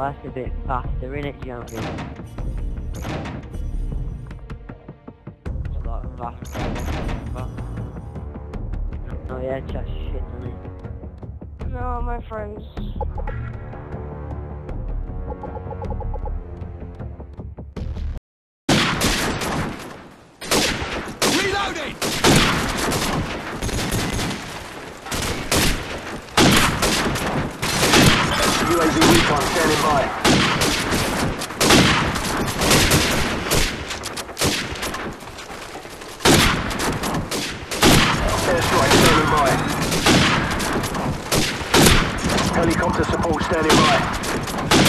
that's a bit faster, innit, do you know what I mean? It's a lot faster. Oh yeah, chat shit, doesn't it? No, my friends. Reloading! UAV recon standing by. Airstrike standing by. Helicopter support standing by.